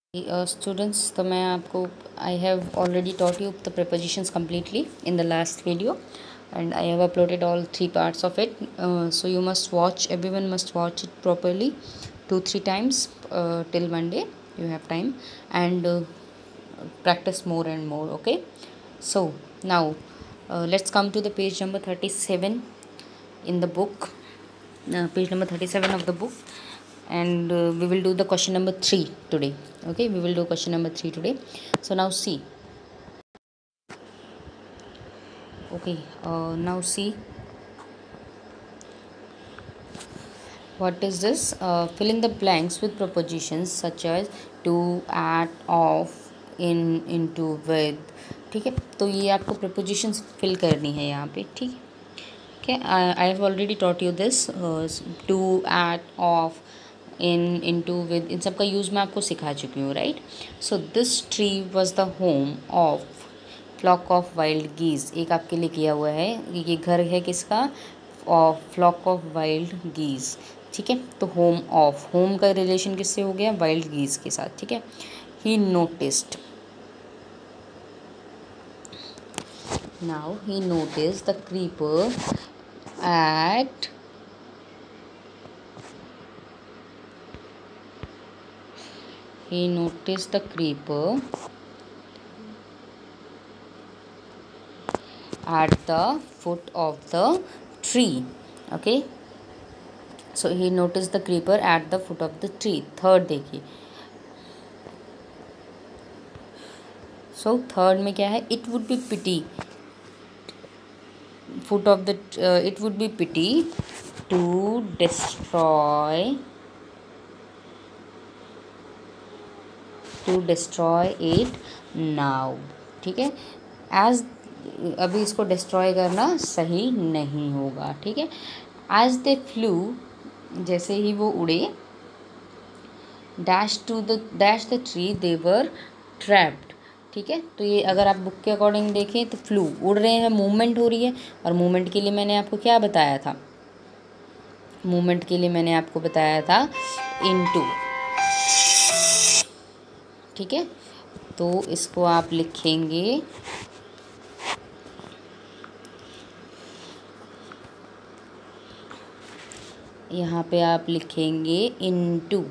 Students, तो मैं आपको I have already taught you the prepositions completely in the last video, and I have uploaded all 3 parts of it. So you must watch, everyone must watch it properly 2-3 times till Monday. You have time, and practice more and more. Okay, so now let's come to the page number 37 in the book. Page number 37 of the book, and we will do the question number 3 today. Okay, we will do question number 3 today. So now see. Okay, now see what is this. Fill in the blanks with prepositions such as to, at, of, in, into, with. ठीक है, तो ये आपको prepositions fill करनी है यहाँ पे. ठीक है, okay, I have already taught you this. To, at, of, in, into, with, इन सब का यूज़ मैं आपको सिखा चुकी हूँ, right. So this tree was the home of flock of wild geese. एक आपके लिए किया हुआ है, ये घर है किसका, फ्लॉक ऑफ वाइल्ड गीज. ठीक है, तो होम ऑफ, होम का रिलेशन किससे हो गया, वाइल्ड गीज के साथ. ठीक है, he noticed, now he noticed the creeper at he noticed the creeper at the foot of the tree. Okay, so he noticed the creeper at the foot of the tree. Third देखिए, so third में क्या है, it would be pity, foot of the it would be pity to destroy it now. ठीक है, as अभी इसको destroy करना सही नहीं होगा. ठीक है, as they flew, जैसे ही वो उड़े, dash the tree they were trapped. ठीक है, तो ये अगर आप बुक के अकॉर्डिंग देखें तो फ्लू, उड़ रहे हैं, मूवमेंट हो रही है. और मूवमेंट के लिए मैंने आपको क्या बताया था, मूवमेंट के लिए मैंने आपको बताया था इनटू. ठीक है, तो इसको आप लिखेंगे यहाँ पे, आप लिखेंगे इनटू.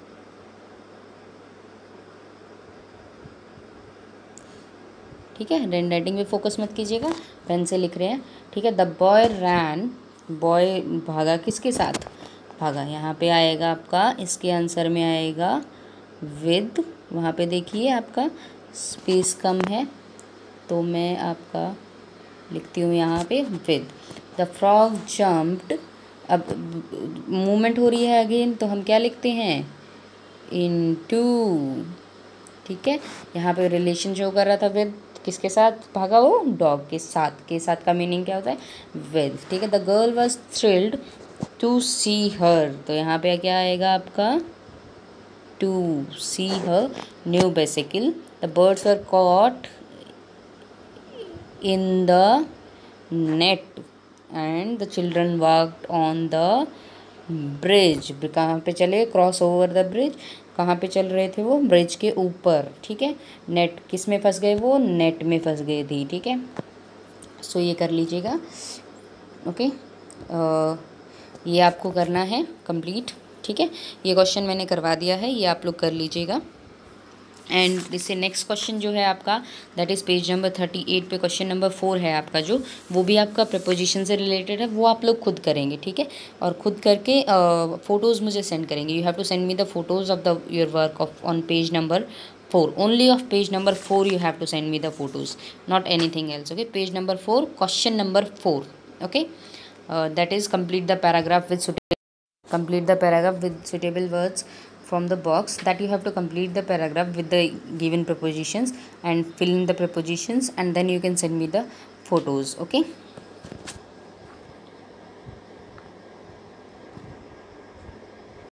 ठीक है, हैंड राइटिंग में फोकस मत कीजिएगा, पेन से लिख रहे हैं. ठीक है, द बॉय रैन, बॉय भागा, किसके साथ भागा, यहाँ पे आएगा आपका, इसके आंसर में आएगा विद. वहाँ पे देखिए आपका स्पेस कम है, तो मैं आपका लिखती हूँ यहाँ पे विद. द फ्रॉग जम्प्ड, अब मूवमेंट हो रही है अगेन, तो हम क्या लिखते हैं, इनटू. ठीक है, यहाँ पे रिलेशन शो कर रहा था विद, किसके साथ भागा वो, डॉग के साथ. के साथ का मीनिंग क्या होता है, विद. ठीक है, the girl was thrilled to see her, तो यहाँ पे क्या आएगा आपका, to see her new bicycle. The birds were caught in the net and the children walked on the bridge. कहाँ पे चले, क्रॉस ओवर द ब्रिज, कहाँ पे चल रहे थे वो, ब्रिज के ऊपर. ठीक है, नेट किस में फंस गए, वो नेट में फंस गए थे. ठीक है, सो ये कर लीजिएगा. ओके, ये आपको करना है कंप्लीट. ठीक है, ये क्वेश्चन मैंने करवा दिया है, ये आप लोग कर लीजिएगा. एंड इससे नेक्स्ट क्वेश्चन जो है आपका, दैट इज़ पेज नंबर 38 पे क्वेश्चन नंबर 4 है आपका, जो वो भी आपका प्रपोजिशन से रिलेटेड है, वो आप लोग खुद करेंगे. ठीक है, और खुद करके फ़ोटोज़ मुझे सेंड करेंगे. You have to send me the photos of the your work of on page number 4. Only of page number 4 you have to send me the photos, not anything else. Okay, page number 4, question number 4. Okay, that is complete the paragraph with suitable words from the box, that you have to complete the paragraph with the given prepositions and fill in the prepositions, and then you can send me the photos. Okay.